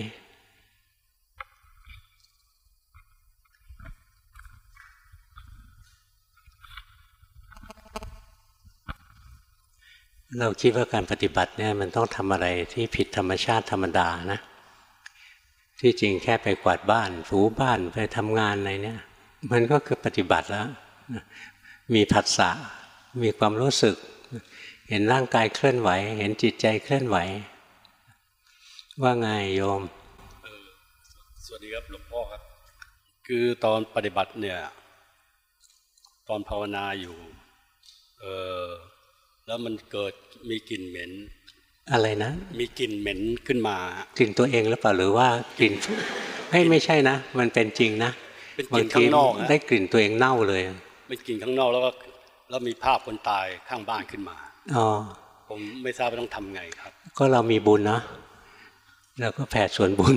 เราคิดว่าการปฏิบัติเนี่ยมันต้องทำอะไรที่ผิดธรรมชาติธรรมดานะที่จริงแค่ไปกวาดบ้านถูบ้านไปทำงานอะไรเนี่ยมันก็คือปฏิบัติแล้วมีผัสสะมีความรู้สึกเห็นร่างกายเคลื่อนไหวเห็นจิตใจเคลื่อนไหวว่าไงโยมสวัสดีครับหลวงพ่อครับคือตอนปฏิบัติเนี่ยตอนภาวนาอยู่เออแล้วมันเกิดมีกลิ่นเหม็นอะไรนะมีกลิ่นเหม็นขึ้นมากลิ่นตัวเองหรือเปล่าหรือว่ากลิ่นไม่ไม่ใช่นะมันเป็นจริงนะเป็นกลิ่นข้างนอกได้กลิ่นตัวเองเน่าเลยเป็นกลิ่นข้างนอกแล้วก็แล้วมีภาพคนตายข้างบ้านขึ้นมาอ๋อผมไม่ทราบว่าต้องทำไงครับก็เรามีบุญนะเราก็แผ่ส่วนบุญ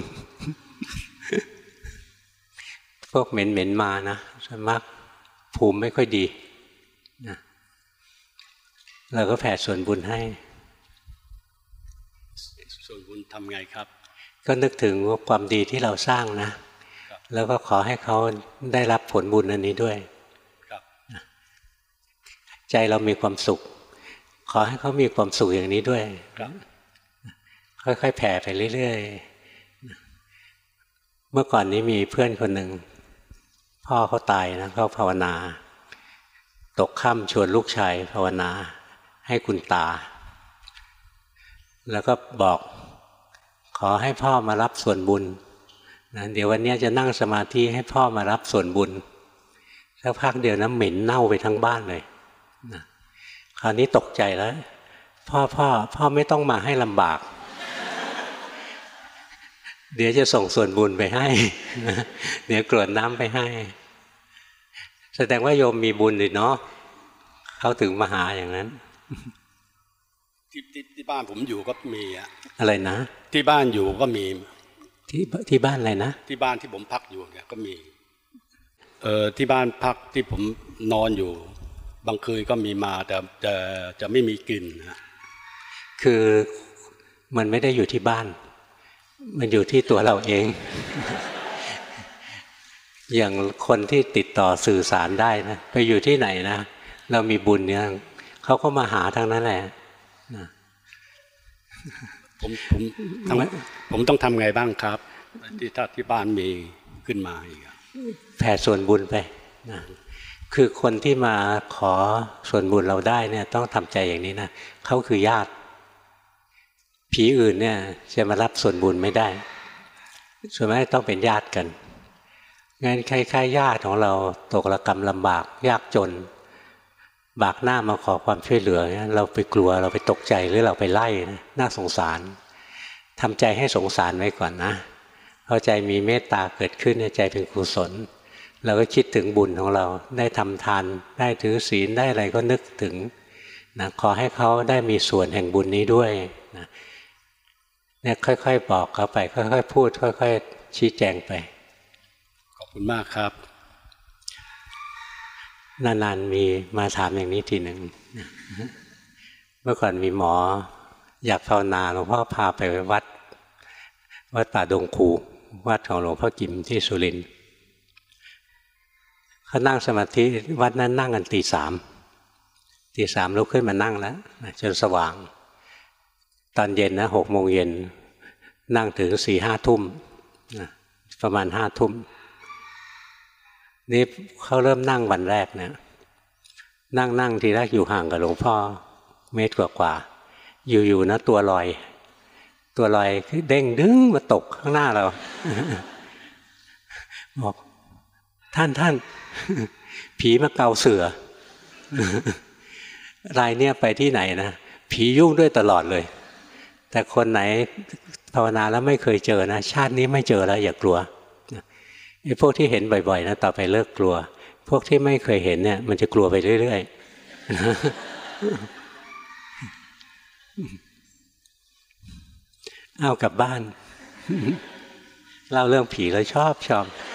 พวกเหม็นเหม็นมานะส่วนมากภูมิไม่ค่อยดีนะเราก็แผ่ส่วนบุญให้ส่วนบุญทำไงครับก็นึกถึงว่าความดีที่เราสร้างนะแล้วก็ขอให้เขาได้รับผลบุญอันนี้ด้วยใจเรามีความสุขขอให้เขามีความสุขอย่างนี้ด้วยค่อยๆแผ่ไปเรื่อยๆเมื่อก่อนนี้มีเพื่อนคนหนึ่งพ่อเขาตายนะเขาภาวนาตกค่ำชวนลูกชายภาวนาให้คุณตาแล้วก็บอกขอให้พ่อมารับส่วนบุญนะเดี๋ยววันนี้จะนั่งสมาธิให้พ่อมารับส่วนบุญสักพักเดียวนะเหม็นเน่าไปทั้งบ้านเลยนะคราวนี้ตกใจแล้วพ่อพ่อพ่อไม่ต้องมาให้ลำบากเดี๋ยวจะส่งส่วนบุญไปให้เดี๋ยวกรวดน้ำไปให้แสดงว่าโยมมีบุญดิเนาะเขาถึงมาหาอย่างนั้นที่ที่บ้านผมอยู่ก็มีอะอะไรนะที่บ้านอยู่ก็มีที่ที่บ้านอะไรนะที่บ้านที่ผมพักอยู่เนี่ยก็มีเอ่อที่บ้านพักที่ผมนอนอยู่บางคืนก็มีมาแต่จะจะไม่มีกลิ่นนะคือมันไม่ได้อยู่ที่บ้านมันอยู่ที่ตัวเราเอง อย่างคนที่ติดต่อสื่อสารได้นะไปอยู่ที่ไหนนะเรามีบุญเนี่ยเขาก็มาหาทางนั้นแหละผมผมทำผมต้องทำไงบ้างครับที่ถ้าที่บ้านมีขึ้นมาอีกแผ่ส่วนบุญไปนะคือคนที่มาขอส่วนบุญเราได้เนี่ยต้องทำใจอย่างนี้นะเขาคือญาติผีอื่นเนี่ยจะมารับส่วนบุญไม่ได้ส่วนมากต้องเป็นญาติกันงั้นคล้ายๆญาติของเราตกระกรรมลำบากยากจนบากหน้ามาขอความช่วยเหลือเราไปกลัวเราไปตกใจหรือเราไปไล่น่าสงสารทำใจให้สงสารไว้ก่อนนะพอใจมีเมตตาเกิดขึ้นในใจเป็นกุศลเราก็คิดถึงบุญของเราได้ทำทานได้ถือศีลได้อะไรก็นึกถึงนะขอให้เขาได้มีส่วนแห่งบุญนี้ด้วยนะเนี่ยค่อยๆบอกเขาไปค่อยๆพูดค่อยๆชี้แจงไปขอบคุณมากครับนานๆมีมาถามอย่างนี้ทีหนึ่งเมื่อก่อนมีหมออยากภาวนาหลวงพ่อพาไปวัดวัดป่าดงคูวัดของหลวงพ่อกิมที่สุรินทร์เขานั่งสมาธิวัดนั้นนั่งกันตีสามตีสามลุกขึ้นมานั่งแล้วจนสว่างตอนเย็นนะหกโมงเย็นนั่งถึงสี่ห้าทุ่มประมาณห้าทุ่มนี่เขาเริ่มนั่งวันแรกเนี่ยนั่งนั่งทีแรกอยู่ห่างกับหลวงพ่อเมตรกว่าๆอยู่ๆนะตัวลอยตัวลอยเด้งดึงมาตกข้างหน้าเราบอกท่านท่านผีมาเกาเสือรายเนี่ยไปที่ไหนนะผียุ่งด้วยตลอดเลยแต่คนไหนภาวนาแล้วไม่เคยเจอนะชาตินี้ไม่เจอแล้วอย่ากลัวไอ้พวกที่เห็นบ่อยๆนะต่อไปเลิกกลัวพวกที่ไม่เคยเห็นเนี่ยมันจะกลัวไปเรื่อยๆเอากลับบ้านเล่าเรื่องผีแล้วชอบชอบ